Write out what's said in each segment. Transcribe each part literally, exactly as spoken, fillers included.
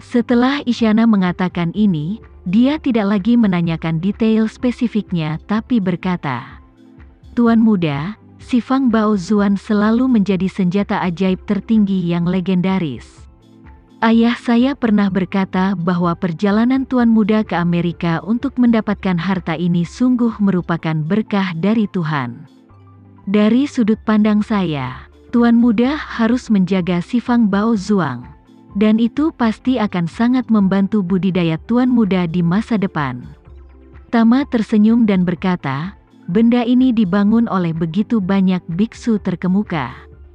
Setelah Isyana mengatakan ini, dia tidak lagi menanyakan detail spesifiknya tapi berkata, "Tuan muda, si Fang Baozuan selalu menjadi senjata ajaib tertinggi yang legendaris. Ayah saya pernah berkata bahwa perjalanan Tuan muda ke Amerika untuk mendapatkan harta ini sungguh merupakan berkah dari Tuhan. Dari sudut pandang saya, Tuan muda harus menjaga si Fang Baozuan, dan itu pasti akan sangat membantu budidaya Tuan muda di masa depan." Tama tersenyum dan berkata, "Benda ini dibangun oleh begitu banyak biksu terkemuka.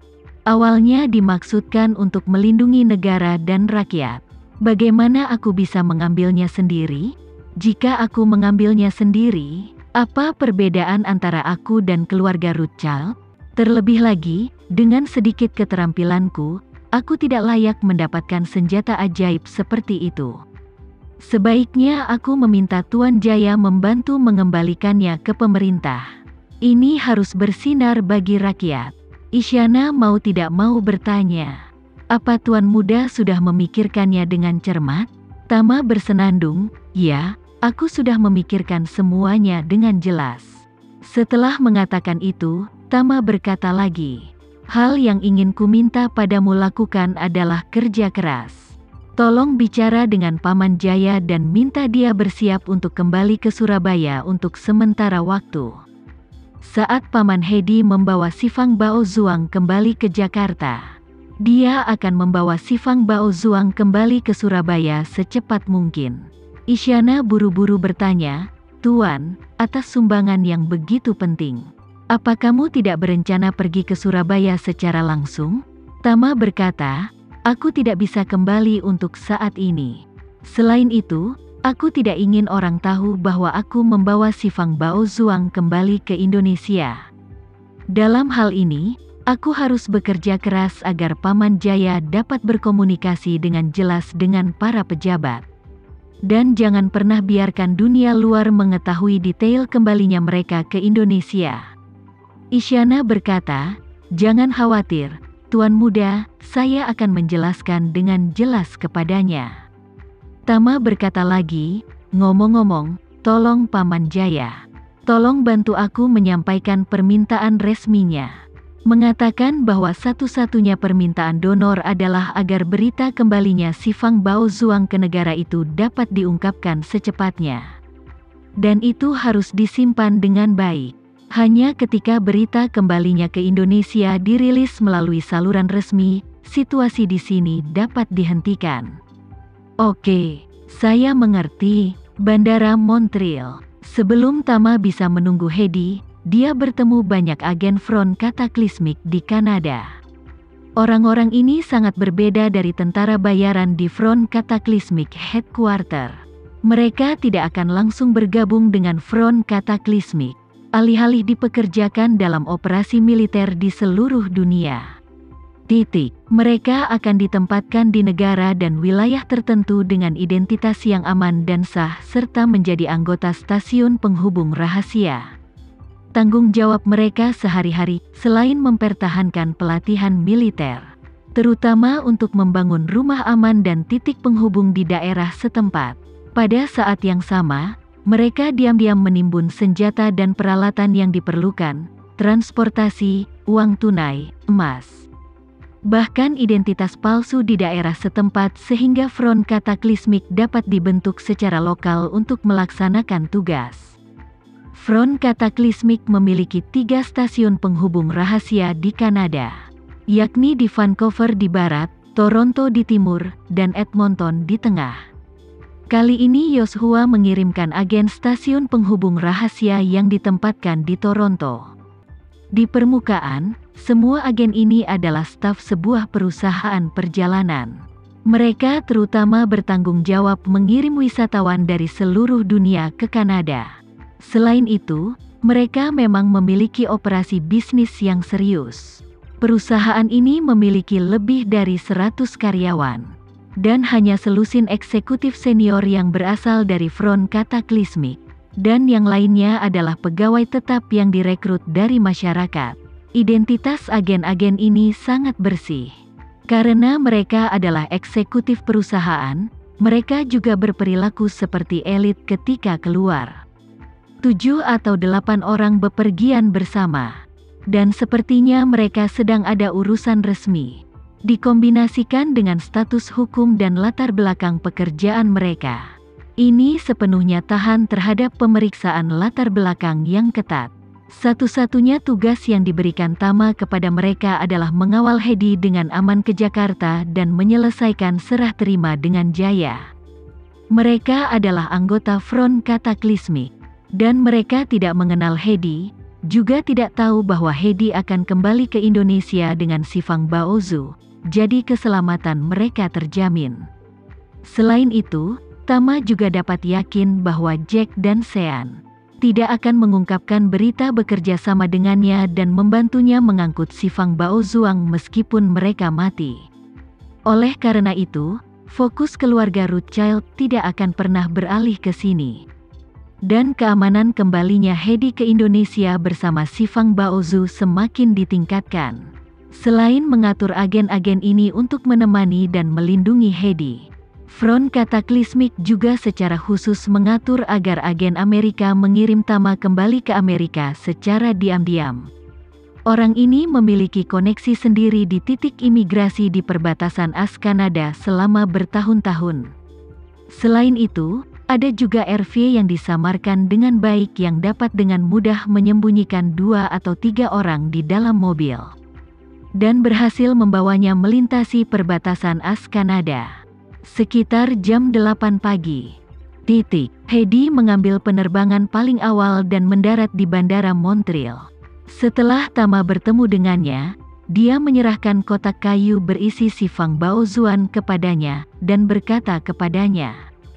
Awalnya dimaksudkan untuk melindungi negara dan rakyat. Bagaimana aku bisa mengambilnya sendiri? Jika aku mengambilnya sendiri, apa perbedaan antara aku dan keluarga Rothschild? Terlebih lagi, dengan sedikit keterampilanku, aku tidak layak mendapatkan senjata ajaib seperti itu. Sebaiknya aku meminta Tuan Jaya membantu mengembalikannya ke pemerintah. Ini harus bersinar bagi rakyat." Isyana mau tidak mau bertanya, "Apa Tuan muda sudah memikirkannya dengan cermat?" Tama bersenandung, "Ya, aku sudah memikirkan semuanya dengan jelas." Setelah mengatakan itu, Tama berkata lagi, "Hal yang ingin kuminta padamu lakukan adalah kerja keras. Tolong bicara dengan Paman Jaya dan minta dia bersiap untuk kembali ke Surabaya untuk sementara waktu. Saat Paman Hedi membawa si Fang Baozuan kembali ke Jakarta, dia akan membawa si Fang Baozuan kembali ke Surabaya secepat mungkin." Isyana buru-buru bertanya, "Tuan, atas sumbangan yang begitu penting, apa kamu tidak berencana pergi ke Surabaya secara langsung?" Tama berkata, "Aku tidak bisa kembali untuk saat ini. Selain itu, aku tidak ingin orang tahu bahwa aku membawa si Fang Baozuan kembali ke Indonesia. Dalam hal ini, aku harus bekerja keras agar Paman Jaya dapat berkomunikasi dengan jelas dengan para pejabat. Dan jangan pernah biarkan dunia luar mengetahui detail kembalinya mereka ke Indonesia." Isyana berkata, "Jangan khawatir, Tuan muda, saya akan menjelaskan dengan jelas kepadanya." Tama berkata lagi, "Ngomong-ngomong, tolong Paman Jaya, tolong bantu aku menyampaikan permintaan resminya. Mengatakan bahwa satu-satunya permintaan donor adalah agar berita kembalinya si Fang Baozuan ke negara itu dapat diungkapkan secepatnya. Dan itu harus disimpan dengan baik. Hanya ketika berita kembalinya ke Indonesia dirilis melalui saluran resmi, situasi di sini dapat dihentikan." "Oke, saya mengerti." Bandara Montreal. Sebelum Tama bisa menunggu Hedi, dia bertemu banyak agen Front Cataclysmic di Kanada. Orang-orang ini sangat berbeda dari tentara bayaran di Front Cataclysmic Headquarter. Mereka tidak akan langsung bergabung dengan Front Cataclysmic, alih-alih dipekerjakan dalam operasi militer di seluruh dunia. Titik. Mereka akan ditempatkan di negara dan wilayah tertentu dengan identitas yang aman dan sah serta menjadi anggota stasiun penghubung rahasia. Tanggung jawab mereka sehari-hari, selain mempertahankan pelatihan militer, terutama untuk membangun rumah aman dan titik penghubung di daerah setempat. Pada saat yang sama, mereka diam-diam menimbun senjata dan peralatan yang diperlukan, transportasi, uang tunai, emas, bahkan identitas palsu di daerah setempat sehingga Front Cataclysmic dapat dibentuk secara lokal untuk melaksanakan tugas. Front Cataclysmic memiliki tiga stasiun penghubung rahasia di Kanada, yakni di Vancouver di barat, Toronto di timur, dan Edmonton di tengah. Kali ini Yoshua mengirimkan agen stasiun penghubung rahasia yang ditempatkan di Toronto. Di permukaan, semua agen ini adalah staf sebuah perusahaan perjalanan. Mereka terutama bertanggung jawab mengirim wisatawan dari seluruh dunia ke Kanada. Selain itu, mereka memang memiliki operasi bisnis yang serius. Perusahaan ini memiliki lebih dari seratus karyawan, dan hanya selusin eksekutif senior yang berasal dari Front Cataclysmic, dan yang lainnya adalah pegawai tetap yang direkrut dari masyarakat. Identitas agen-agen ini sangat bersih. Karena mereka adalah eksekutif perusahaan, Mereka juga berperilaku seperti elit ketika keluar. Tujuh atau delapan orang bepergian bersama. Dan sepertinya mereka sedang ada urusan resmi. Dikombinasikan dengan status hukum dan latar belakang pekerjaan mereka. Ini sepenuhnya tahan terhadap pemeriksaan latar belakang yang ketat. Satu-satunya tugas yang diberikan Tama kepada mereka adalah mengawal Hedi dengan aman ke Jakarta dan menyelesaikan serah terima dengan jaya. Mereka adalah anggota Front Cataclysmic, dan mereka tidak mengenal Hedi, juga tidak tahu bahwa Hedi akan kembali ke Indonesia dengan Shifang Baozu, jadi keselamatan mereka terjamin. Selain itu, Tama juga dapat yakin bahwa Jack dan Sean tidak akan mengungkapkan berita bekerja sama dengannya dan membantunya mengangkut Shifang Baozuang meskipun mereka mati. Oleh karena itu, fokus keluarga Rothschild tidak akan pernah beralih ke sini. Dan keamanan kembalinya Hedi ke Indonesia bersama Shifang Baozu semakin ditingkatkan. Selain mengatur agen-agen ini untuk menemani dan melindungi Hedi, Front Cataclysmic juga secara khusus mengatur agar agen Amerika mengirim Tama kembali ke Amerika secara diam-diam. Orang ini memiliki koneksi sendiri di titik imigrasi di perbatasan A S Kanada selama bertahun-tahun. Selain itu, ada juga R V yang disamarkan dengan baik yang dapat dengan mudah menyembunyikan dua atau tiga orang di dalam mobil. Dan berhasil membawanya melintasi perbatasan A S Kanada. Sekitar jam delapan pagi. Titik. Hedi mengambil penerbangan paling awal dan mendarat di Bandara Montreal. Setelah Tama bertemu dengannya, dia menyerahkan kotak kayu berisi Shifang Baozuan kepadanya, dan berkata kepadanya,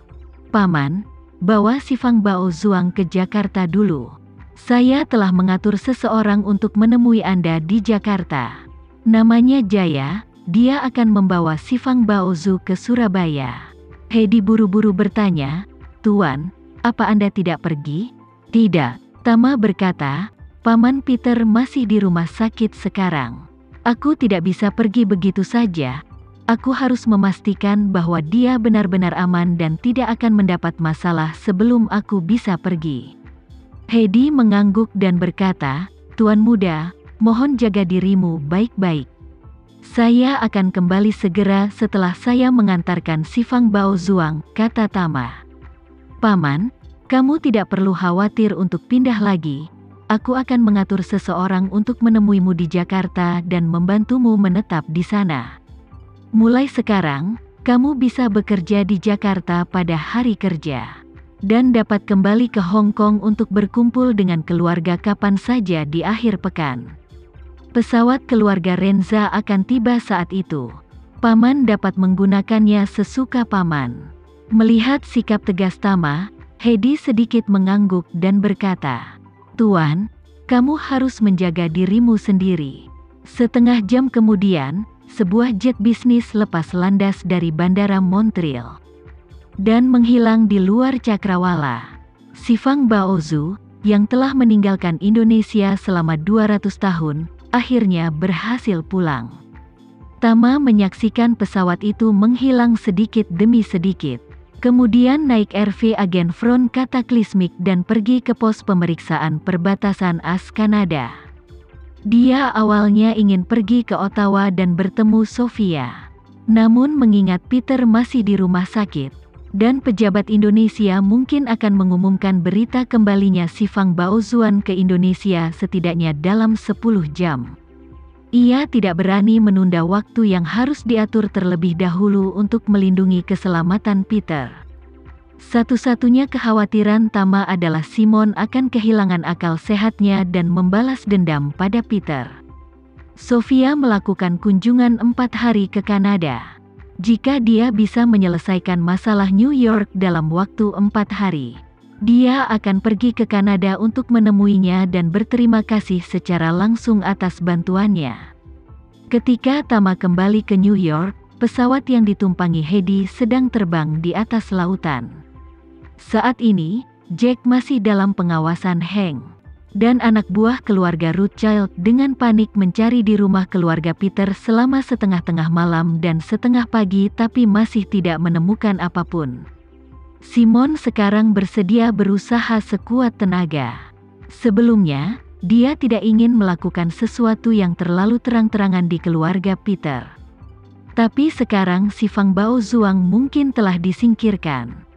"Paman, bawa Shifang Baozuang ke Jakarta dulu. Saya telah mengatur seseorang untuk menemui Anda di Jakarta. Namanya Jaya. Dia akan membawa Shifang Baozu ke Surabaya." Hedi buru-buru bertanya, "Tuan, apa Anda tidak pergi?" "Tidak," Tama berkata, "Paman Peter masih di rumah sakit sekarang. Aku tidak bisa pergi begitu saja. Aku harus memastikan bahwa dia benar-benar aman dan tidak akan mendapat masalah sebelum aku bisa pergi." Hedi mengangguk dan berkata, "Tuan muda, mohon jaga dirimu baik-baik. Saya akan kembali segera setelah saya mengantarkan Shifang Baozuang," kata Tama. "Paman, kamu tidak perlu khawatir untuk pindah lagi. Aku akan mengatur seseorang untuk menemuimu di Jakarta dan membantumu menetap di sana. Mulai sekarang, kamu bisa bekerja di Jakarta pada hari kerja. Dan dapat kembali ke Hong Kong untuk berkumpul dengan keluarga kapan saja di akhir pekan." Pesawat keluarga Renza akan tiba saat itu. Paman dapat menggunakannya sesuka paman. Melihat sikap tegas Tama, Hedi sedikit mengangguk dan berkata, "Tuan, kamu harus menjaga dirimu sendiri." Setengah jam kemudian, sebuah jet bisnis lepas landas dari Bandara Montreal dan menghilang di luar cakrawala. Shifang Baozu, yang telah meninggalkan Indonesia selama dua ratus tahun, akhirnya berhasil pulang. Tama menyaksikan pesawat itu menghilang sedikit demi sedikit. Kemudian naik R V agen Front Cataclysmic dan pergi ke pos pemeriksaan perbatasan A S Kanada. Dia awalnya ingin pergi ke Ottawa dan bertemu Sofia. Namun mengingat Peter masih di rumah sakit, dan pejabat Indonesia mungkin akan mengumumkan berita kembalinya Shifang Baozuan ke Indonesia setidaknya dalam sepuluh jam. Ia tidak berani menunda waktu yang harus diatur terlebih dahulu untuk melindungi keselamatan Peter. Satu-satunya kekhawatiran Tama adalah Simon akan kehilangan akal sehatnya dan membalas dendam pada Peter. Sofia melakukan kunjungan empat hari ke Kanada. Jika dia bisa menyelesaikan masalah New York dalam waktu empat hari, dia akan pergi ke Kanada untuk menemuinya dan berterima kasih secara langsung atas bantuannya. Ketika Tama kembali ke New York, pesawat yang ditumpangi Hedi sedang terbang di atas lautan. Saat ini, Jack masih dalam pengawasan Hank. dan anak buah keluarga Rothschild dengan panik mencari di rumah keluarga Peter selama setengah-tengah malam dan setengah pagi tapi masih tidak menemukan apapun. Simon sekarang bersedia berusaha sekuat tenaga. Sebelumnya, dia tidak ingin melakukan sesuatu yang terlalu terang-terangan di keluarga Peter. Tapi sekarang si Fang Baozuang mungkin telah disingkirkan.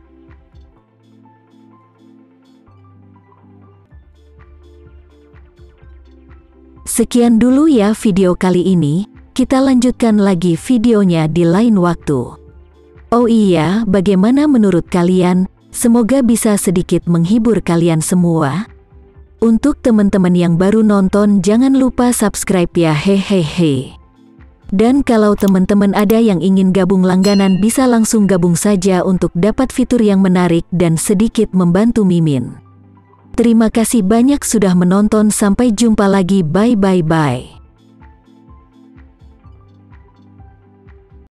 Sekian dulu ya video kali ini, kita lanjutkan lagi videonya di lain waktu. Oh iya, bagaimana menurut kalian? Semoga bisa sedikit menghibur kalian semua. Untuk teman-teman yang baru nonton jangan lupa subscribe ya hehehe. Dan kalau teman-teman ada yang ingin gabung langganan bisa langsung gabung saja untuk dapat fitur yang menarik dan sedikit membantu Mimin. Terima kasih banyak sudah menonton, sampai jumpa lagi, bye bye bye.